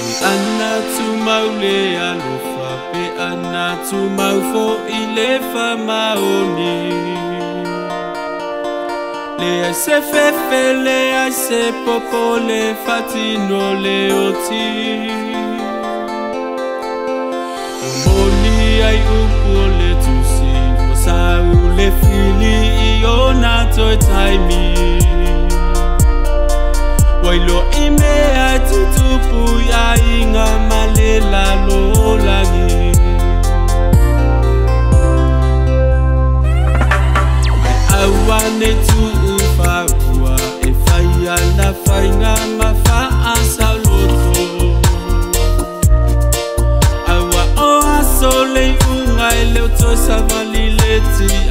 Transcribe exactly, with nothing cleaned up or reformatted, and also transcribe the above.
Ana tu maule alofa pe ana tu maufo ilefa maoni le se fefe le se popo le fatino le oti moni ai upo le tusi sa le fili iona to taimi wailo ime atutupu ya inga malela lo lagi awane tu ufawa e faya na faina mafa asaloto awa o asole unga ele to savalileti